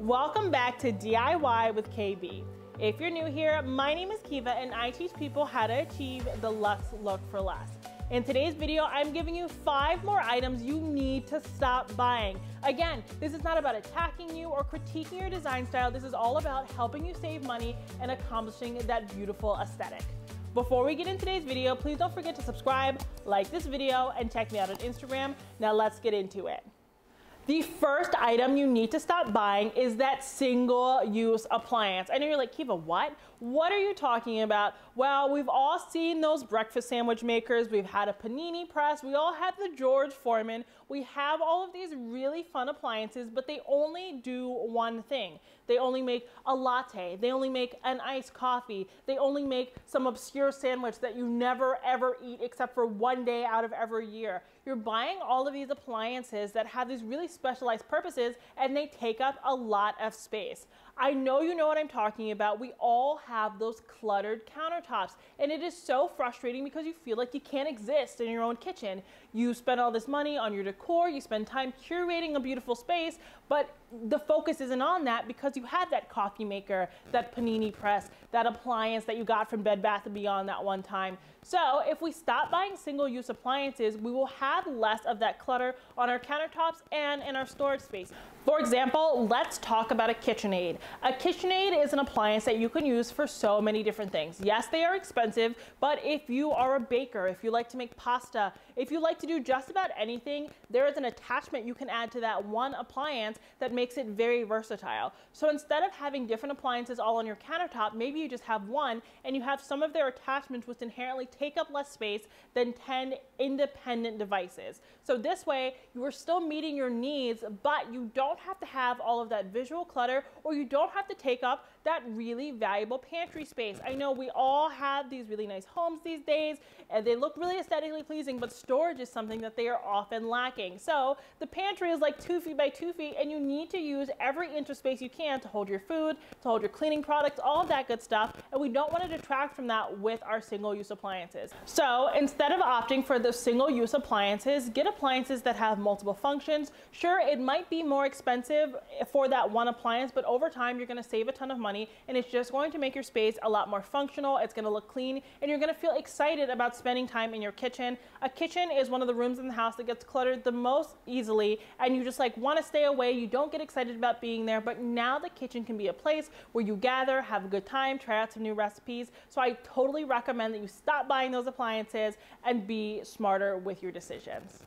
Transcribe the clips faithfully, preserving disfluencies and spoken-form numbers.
Welcome back to D I Y with K B. If you're new here, my name is Kiva and I teach people how to achieve the luxe look for less. In today's video, I'm giving you five more items you need to stop buying. Again, this is not about attacking you or critiquing your design style. This is all about helping you save money and accomplishing that beautiful aesthetic. Before we get into today's video, please don't forget to subscribe, like this video, and check me out on Instagram. Now let's get into it. The first item you need to stop buying is that single-use appliance. I know you're like, Kiva, what? What are you talking about? Well, we've all seen those breakfast sandwich makers. We've had a panini press. We all have the George Foreman. We have all of these really fun appliances, but they only do one thing. They only make a latte. They only make an iced coffee. They only make some obscure sandwich that you never ever eat except for one day out of every year. You're buying all of these appliances that have these really specialized purposes and they take up a lot of space. I know you know what I'm talking about. We all have those cluttered countertops and it is so frustrating because you feel like you can't exist in your own kitchen. You spend all this money on your decor, you spend time curating a beautiful space, but the focus isn't on that because you have that coffee maker, that panini press, that appliance that you got from Bed Bath and Beyond that one time. So if we stop buying single-use appliances, we will have less of that clutter on our countertops and in our storage space. For example, let's talk about a KitchenAid. A KitchenAid is an appliance that you can use for so many different things. Yes, they are expensive, but if you are a baker, if you like to make pasta, if you like to do just about anything, there is an attachment you can add to that one appliance that makes it very versatile. So instead of having different appliances all on your countertop, maybe you just have one and you have some of their attachments which inherently take up less space than ten independent devices. So this way, you are still meeting your needs, but you don't have to have all of that visual clutter, or you don't have to take up that really valuable pantry space. I know we all have these really nice homes these days and they look really aesthetically pleasing, but storage is something that they are often lacking. So the pantry is like two feet by two feet and you need to use every inch of space you can to hold your food, to hold your cleaning products, all of that good stuff. And we don't want to detract from that with our single-use appliances. So instead of opting for the single-use appliances, get appliances that have multiple functions. Sure, it might be more expensive for that one appliance, but over time you're going to save a ton of money and it's just going to make your space a lot more functional. It's going to look clean and you're going to feel excited about spending time in your kitchen. A kitchen is one of the rooms in the house that gets cluttered the most easily and you just like want to stay away. You don't get excited about being there, but now the kitchen can be a place where you gather, have a good time, try out some new recipes. So I totally recommend that you stop buying those appliances and be smarter with your decisions.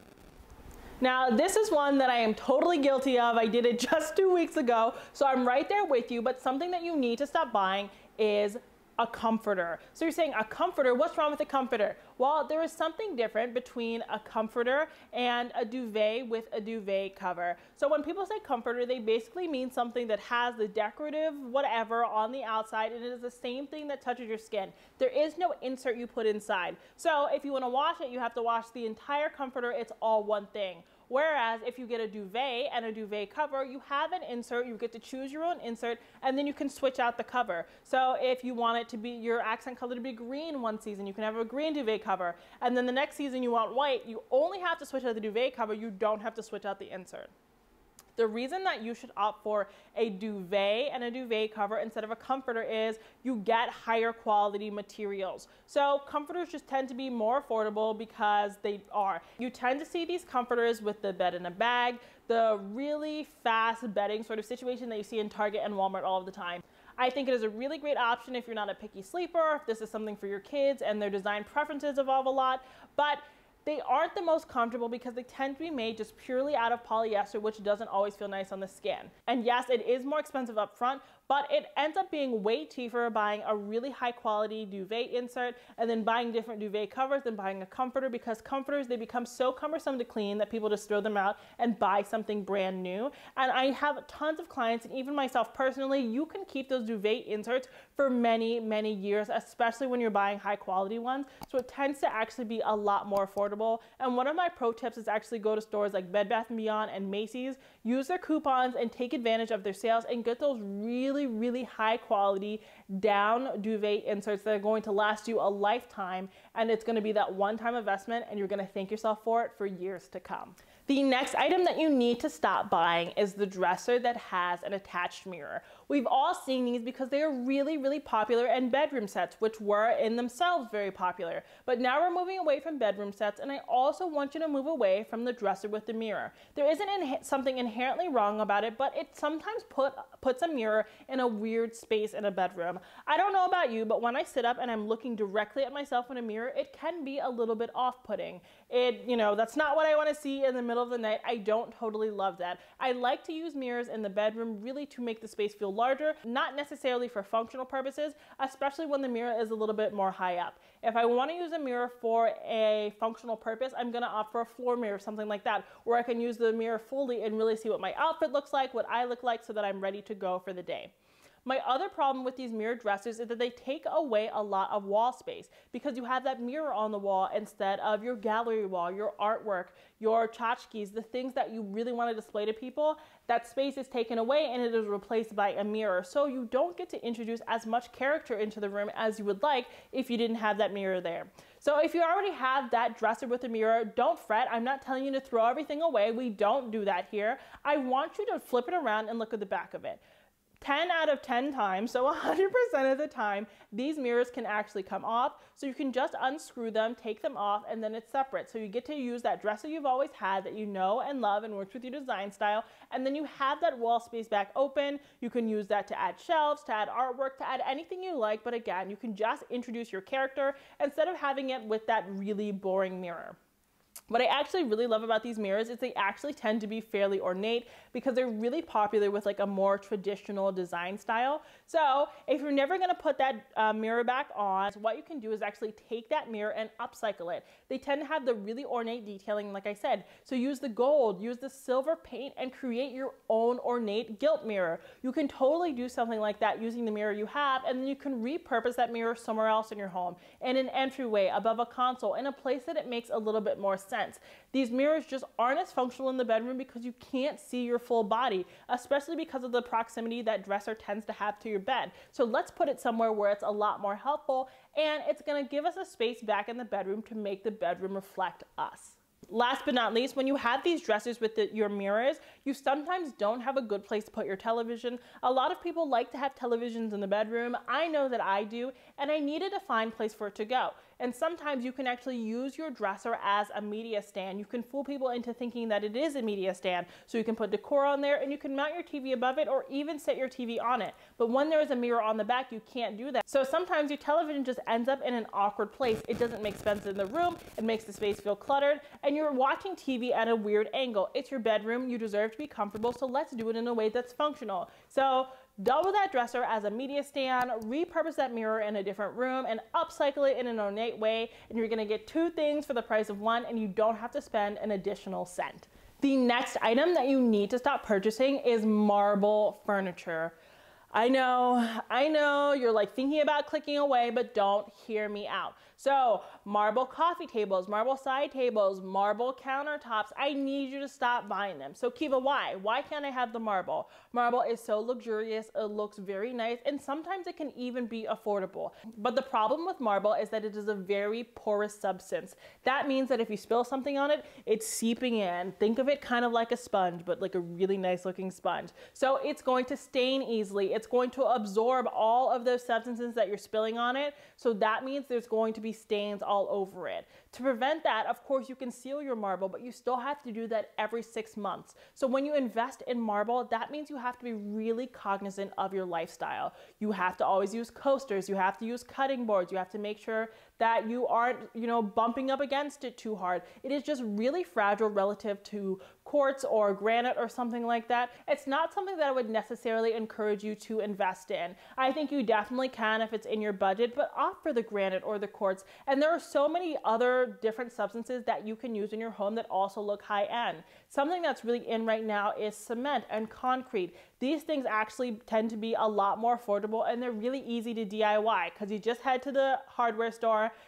Now, this is one that I am totally guilty of. I did it just two weeks ago, so I'm right there with you, but something that you need to stop buying is a comforter. So you're saying a comforter, what's wrong with a comforter? Well, there is something different between a comforter and a duvet with a duvet cover. So when people say comforter, they basically mean something that has the decorative whatever on the outside and it is the same thing that touches your skin. There is no insert you put inside. So if you want to wash it, you have to wash the entire comforter. It's all one thing. Whereas if you get a duvet and a duvet cover, you have an insert, you get to choose your own insert, and then you can switch out the cover. So if you want it to be your accent color to be green one season, you can have a green duvet cover. And then the next season you want white, you only have to switch out the duvet cover, you don't have to switch out the insert. The reason that you should opt for a duvet and a duvet cover instead of a comforter is you get higher quality materials. So comforters just tend to be more affordable because they are. You tend to see these comforters with the bed in a bag, the really fast bedding sort of situation that you see in Target and Walmart all of the time. I think it is a really great option if you're not a picky sleeper, if this is something for your kids and their design preferences evolve a lot, but they aren't the most comfortable because they tend to be made just purely out of polyester, which doesn't always feel nice on the skin. And yes, it is more expensive up front, but it ends up being way cheaper buying a really high quality duvet insert and then buying different duvet covers than buying a comforter, because comforters, they become so cumbersome to clean that people just throw them out and buy something brand new. And I have tons of clients, and even myself personally, you can keep those duvet inserts for many, many years, especially when you're buying high quality ones. So it tends to actually be a lot more affordable. And one of my pro tips is actually go to stores like Bed Bath and Beyond and Macy's, use their coupons and take advantage of their sales and get those really, really high quality down duvet inserts that are going to last you a lifetime. And it's going to be that one-time investment and you're going to thank yourself for it for years to come. The next item that you need to stop buying is the dresser that has an attached mirror. We've all seen these because they are really, really popular in bedroom sets, which were in themselves very popular. But now we're moving away from bedroom sets, and I also want you to move away from the dresser with the mirror. There isn't in something inherently wrong about it, but it sometimes put, puts a mirror in a weird space in a bedroom. I don't know about you, but when I sit up and I'm looking directly at myself in a mirror, it can be a little bit off-putting. It, you know, that's not what I want to see in the middle of the night. I don't totally love that. I like to use mirrors in the bedroom really to make the space feel larger, not necessarily for functional purposes, especially when the mirror is a little bit more high up. If I want to use a mirror for a functional purpose, I'm going to opt for a floor mirror, something like that, where I can use the mirror fully and really see what my outfit looks like, what I look like, so that I'm ready to go for the day. My other problem with these mirror dressers is that they take away a lot of wall space because you have that mirror on the wall instead of your gallery wall, your artwork, your tchotchkes, the things that you really want to display to people. That space is taken away and it is replaced by a mirror. So you don't get to introduce as much character into the room as you would like if you didn't have that mirror there. So if you already have that dresser with a mirror, don't fret. I'm not telling you to throw everything away. We don't do that here. I want you to flip it around and look at the back of it. ten out of ten times, so one hundred percent of the time, these mirrors can actually come off. So you can just unscrew them, take them off, and then it's separate. So you get to use that dresser you've always had that you know and love and works with your design style. And then you have that wall space back open. You can use that to add shelves, to add artwork, to add anything you like. But again, you can just introduce your character instead of having it with that really boring mirror. What I actually really love about these mirrors is they actually tend to be fairly ornate because they're really popular with like a more traditional design style. So if you're never going to put that uh, mirror back on, what you can do is actually take that mirror and upcycle it. They tend to have the really ornate detailing, like I said. So use the gold, use the silver paint, and create your own ornate gilt mirror. You can totally do something like that using the mirror you have, and then you can repurpose that mirror somewhere else in your home, in an entryway, above a console, in a place that it makes a little bit more sense. These mirrors just aren't as functional in the bedroom because you can't see your full body, especially because of the proximity that dresser tends to have to your bed. So let's put it somewhere where it's a lot more helpful, and it's going to give us a space back in the bedroom to make the bedroom reflect us. Last but not least, when you have these dressers with the, your mirrors, you sometimes don't have a good place to put your television. A lot of people like to have televisions in the bedroom. I know that I do, and I need a defined place for it to go. And sometimes you can actually use your dresser as a media stand. You can fool people into thinking that it is a media stand. So you can put decor on there and you can mount your T V above it or even set your T V on it. But when there is a mirror on the back, you can't do that. So sometimes your television just ends up in an awkward place. It doesn't make sense in the room. It makes the space feel cluttered and you're watching T V at a weird angle. It's your bedroom. You deserve to be comfortable. So let's do it in a way that's functional. So double that dresser as a media stand, repurpose that mirror in a different room, and upcycle it in an ornate way, and you're gonna get two things for the price of one, and you don't have to spend an additional cent. The next item that you need to stop purchasing is marble furniture. I know, I know, you're like thinking about clicking away, but don't hear me out. So marble coffee tables, marble side tables, marble countertops, I need you to stop buying them. So Kiva, why? Why can't I have the marble? Marble is so luxurious, it looks very nice, and sometimes it can even be affordable. But the problem with marble is that it is a very porous substance. That means that if you spill something on it, it's seeping in. Think of it kind of like a sponge, but like a really nice looking sponge. So it's going to stain easily. It's going to absorb all of those substances that you're spilling on it. So that means there's going to be stains all over it. To prevent that, of course, you can seal your marble, but you still have to do that every six months. So when you invest in marble, that means you have to be really cognizant of your lifestyle. You have to always use coasters. You have to use cutting boards. You have to make sure that you aren't, you know, bumping up against it too hard. It is just really fragile relative to quartz or granite or something like that. It's not something that I would necessarily encourage you to invest in. I think you definitely can if it's in your budget, but opt for the granite or the quartz. And there are so many other different substances that you can use in your home that also look high end. Something that's really in right now is cement and concrete. These things actually tend to be a lot more affordable and they're really easy to D I Y because you just head to the hardware store,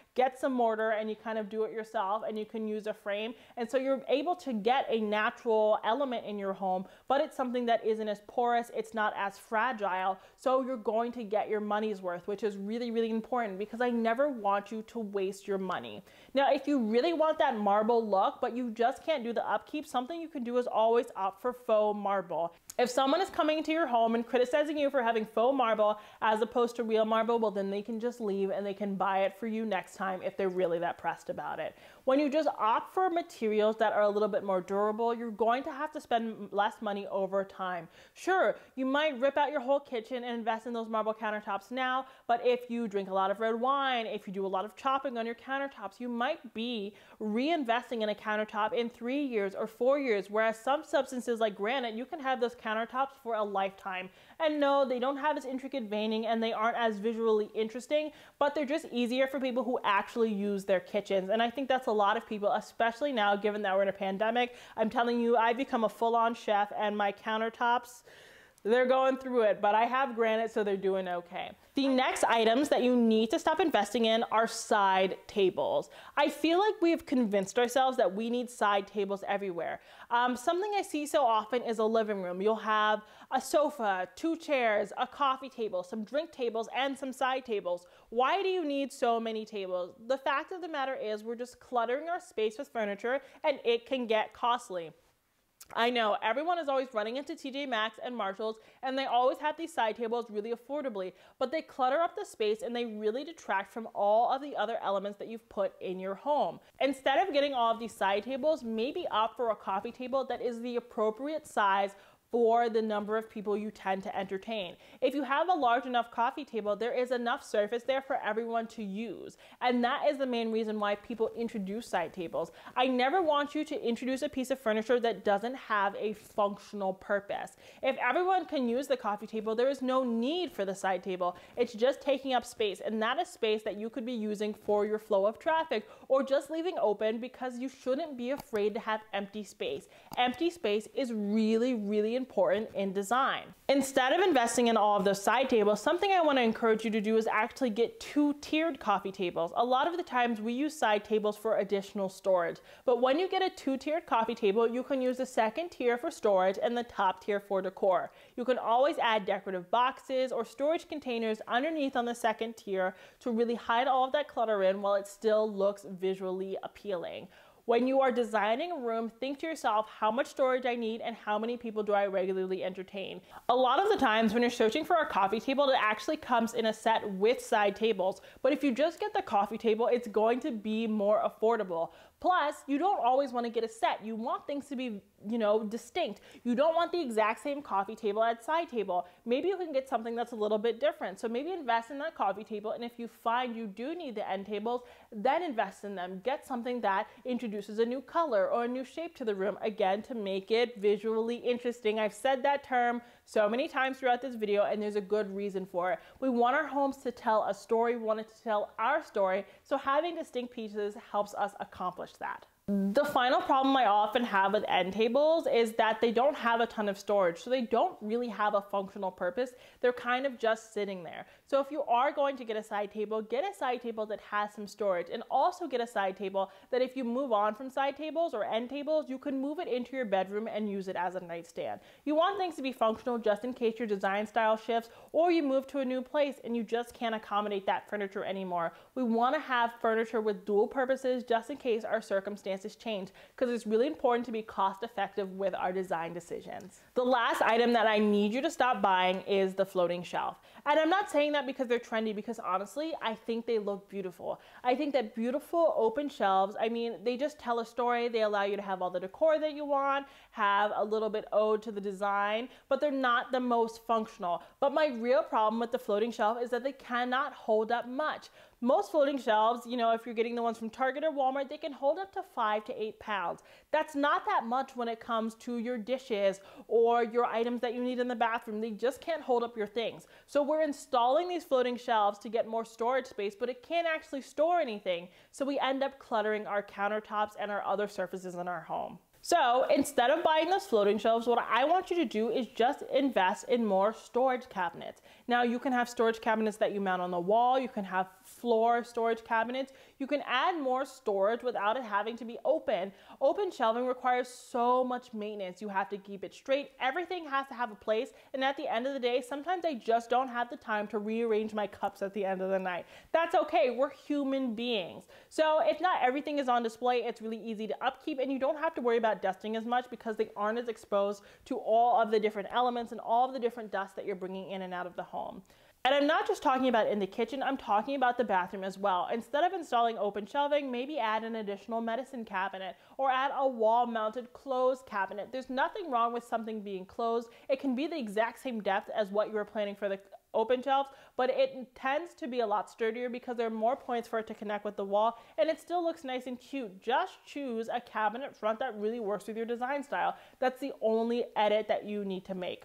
get some mortar and you kind of do it yourself, and you can use a frame. And so you're able to get a natural element in your home, but it's something that isn't as porous, it's not as fragile. So you're going to get your money's worth, which is really, really important, because I never want you to waste your money. Now, if you really want that marble look, but you just can't do the upkeep, something you can do is always opt for faux marble. If someone is coming into your home and criticizing you for having faux marble as opposed to real marble, well, then they can just leave and they can buy it for you next time if they're really that pressed about it. When you just opt for materials that are a little bit more durable, you're going to have to spend less money over time. Sure, you might rip out your whole kitchen and invest in those marble countertops now, but if you drink a lot of red wine, if you do a lot of chopping on your countertops, you might be reinvesting in a countertop in three years or four years, whereas some substances like granite, you can have those countertops for a lifetime. And no, they don't have as intricate veining and they aren't as visually interesting, but they're just easier for people who actually use their kitchens. And I think that's a lot of people, especially now, given that we're in a pandemic. I'm telling you, I've become a full-on chef and my countertops, they're going through it, but I have granite, so they're doing okay. The next items that you need to stop investing in are side tables. I feel like we've convinced ourselves that we need side tables everywhere. Um, something I see so often is a living room. You'll have a sofa, two chairs, a coffee table, some drink tables, and some side tables. Why do you need so many tables? The fact of the matter is we're just cluttering our space with furniture, and it can get costly. I know everyone is always running into T J Maxx and Marshalls, and they always have these side tables really affordably, but they clutter up the space and they really detract from all of the other elements that you've put in your home. Instead of getting all of these side tables, maybe opt for a coffee table that is the appropriate size for the number of people you tend to entertain. If you have a large enough coffee table, there is enough surface there for everyone to use. And that is the main reason why people introduce side tables. I never want you to introduce a piece of furniture that doesn't have a functional purpose. If everyone can use the coffee table, there is no need for the side table. It's just taking up space, and that is space that you could be using for your flow of traffic or just leaving open, because you shouldn't be afraid to have empty space. Empty space is really, really important in design. Instead of investing in all of those side tables, something I want to encourage you to do is actually get two tiered coffee tables. A lot of the times we use side tables for additional storage, but when you get a two tiered coffee table, you can use the second tier for storage and the top tier for decor. You can always add decorative boxes or storage containers underneath on the second tier to really hide all of that clutter in while it still looks visually appealing. When you are designing a room, think to yourself, how much storage I need and how many people do I regularly entertain? A lot of the times when you're searching for a coffee table, it actually comes in a set with side tables. But if you just get the coffee table, it's going to be more affordable. Plus, you don't always want to get a set. You want things to be, you know, distinct. You don't want the exact same coffee table at side table. Maybe you can get something that's a little bit different. So maybe invest in that coffee table, and if you find you do need the end tables, then invest in them. Get something that introduces a new color or a new shape to the room, again, to make it visually interesting. I've said that term so many times throughout this video, and there's a good reason for it. We want our homes to tell a story. We want it to tell our story, so having distinct pieces helps us accomplish that. The final problem I often have with end tables is that they don't have a ton of storage, so they don't really have a functional purpose. They're kind of just sitting there. So if you are going to get a side table, get a side table that has some storage, and also get a side table that if you move on from side tables or end tables, you can move it into your bedroom and use it as a nightstand. You want things to be functional just in case your design style shifts or you move to a new place and you just can't accommodate that furniture anymore. We want to have furniture with dual purposes just in case our circumstances change, because it's really important to be cost effective with our design decisions. The last item that I need you to stop buying is the floating shelf. And I'm not saying that because they're trendy, because honestly, I think they look beautiful. I think that beautiful open shelves, I mean, they just tell a story. They allow you to have all the decor that you want, have a little bit ode to the design, but they're not the most functional. But my real problem with the floating shelf is that they cannot hold up much. Most floating shelves, you know, if you're getting the ones from Target or Walmart, they can hold up to five to eight pounds. That's not that much when it comes to your dishes or your items that you need in the bathroom. They just can't hold up your things. So we're installing these floating shelves to get more storage space, but it can't actually store anything. So we end up cluttering our countertops and our other surfaces in our home. So instead of buying those floating shelves, what I want you to do is just invest in more storage cabinets. Now you can have storage cabinets that you mount on the wall. You can have floor storage cabinets, you can add more storage without it having to be open. Open shelving requires so much maintenance. You have to keep it straight. Everything has to have a place. And at the end of the day, sometimes I just don't have the time to rearrange my cups at the end of the night. That's okay. We're human beings. So if not everything is on display, it's really easy to upkeep, and you don't have to worry about dusting as much because they aren't as exposed to all of the different elements and all of the different dust that you're bringing in and out of the home. And I'm not just talking about in the kitchen, I'm talking about the bathroom as well. Instead of installing open shelving, maybe add an additional medicine cabinet or add a wall-mounted closed cabinet. There's nothing wrong with something being closed. It can be the exact same depth as what you were planning for the open shelves, but it tends to be a lot sturdier because there are more points for it to connect with the wall, and it still looks nice and cute. Just choose a cabinet front that really works with your design style. That's the only edit that you need to make.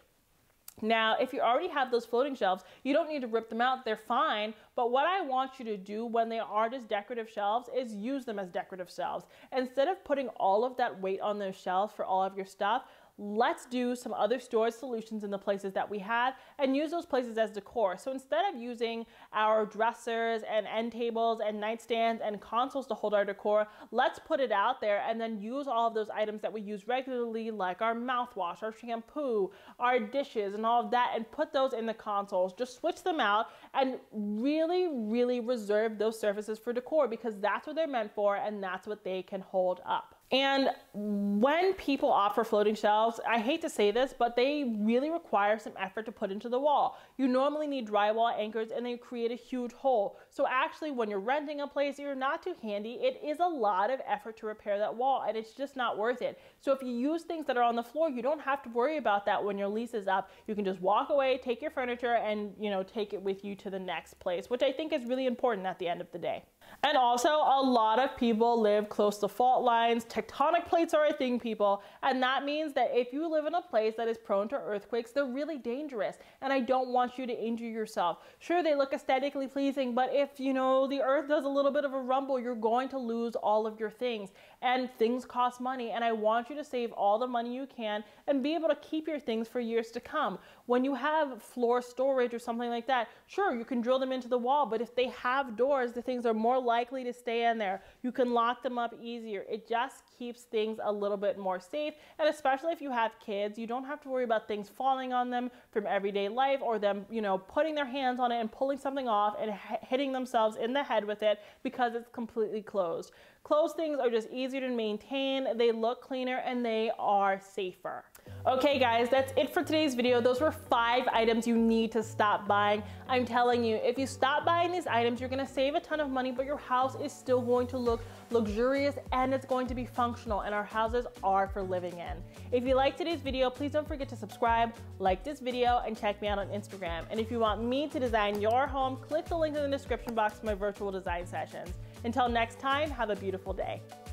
Now, if you already have those floating shelves, you don't need to rip them out, they're fine, but what I want you to do when they are just decorative shelves is use them as decorative shelves. Instead of putting all of that weight on those shelves for all of your stuff, let's do some other storage solutions in the places that we had and use those places as decor. So instead of using our dressers and end tables and nightstands and consoles to hold our decor, let's put it out there and then use all of those items that we use regularly, like our mouthwash, our shampoo, our dishes, and all of that, and put those in the consoles. Just switch them out and really, really reserve those surfaces for decor because that's what they're meant for and that's what they can hold up. And when people offer floating shelves, I hate to say this, but they really require some effort to put into the wall. You normally need drywall anchors and they create a huge hole. So actually when you're renting a place, you're not too handy, it is a lot of effort to repair that wall and it's just not worth it. So if you use things that are on the floor, you don't have to worry about that when your lease is up. You can just walk away, take your furniture, and you know, take it with you to the next place, which I think is really important at the end of the day. And also, a lot of people live close to fault lines. Tectonic plates are a thing, people. And that means that if you live in a place that is prone to earthquakes, they're really dangerous. And I don't want you to injure yourself. Sure, they look aesthetically pleasing, but if, you know, the earth does a little bit of a rumble, you're going to lose all of your things. And things cost money. And I want you to save all the money you can and be able to keep your things for years to come. When you have floor storage or something like that, sure, you can drill them into the wall, but if they have doors, the things are more likely to stay in there. You can lock them up easier. It just keeps things a little bit more safe. And especially if you have kids, you don't have to worry about things falling on them from everyday life or them, you know, putting their hands on it and pulling something off and hitting themselves in the head with it because it's completely closed. Closed things are just easier to maintain, they look cleaner, and they are safer. Okay guys, that's it for today's video. Those were five items you need to stop buying. I'm telling you, if you stop buying these items, you're gonna save a ton of money, but your house is still going to look luxurious and it's going to be functional, and our houses are for living in. If you liked today's video, please don't forget to subscribe, like this video, and check me out on Instagram. And if you want me to design your home, click the link in the description box for my virtual design sessions. Until next time, have a beautiful day.